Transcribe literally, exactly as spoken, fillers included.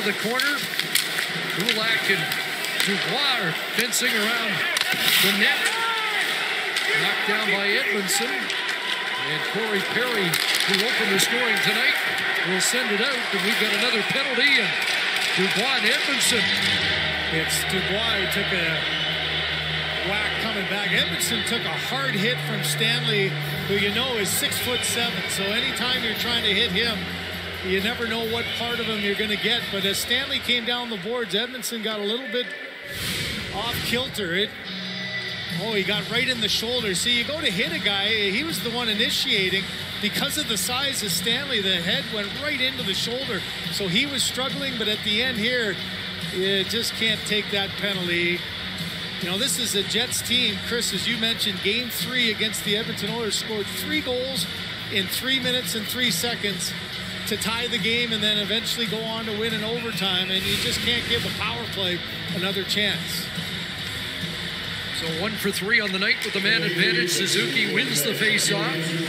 the corner. Kulak and Dubois are fencing around the net. Knocked down by Edmondson. And Corey Perry, who opened the scoring tonight, will send it out. And we've got another penalty. And Dubois and Edmondson. It's Dubois who took a whack coming back. Edmondson took a hard hit from Stanley, who you know is six foot seven. So anytime you're trying to hit him, you never know what part of him you're going to get. But as Stanley came down the boards, Edmondson got a little bit off kilter. It, oh, he got right in the shoulder. See, you go to hit a guy, he was the one initiating. Because of the size of Stanley, the head went right into the shoulder. So he was struggling, but at the end here, you just can't take that penalty. You know, this is a Jets team, Chris, as you mentioned, game three against the Edmonton Oilers, scored three goals in three minutes and three seconds to tie the game and then eventually go on to win in overtime, and you just can't give a power play another chance. So one for three on the night with the man advantage. Suzuki wins the face-off.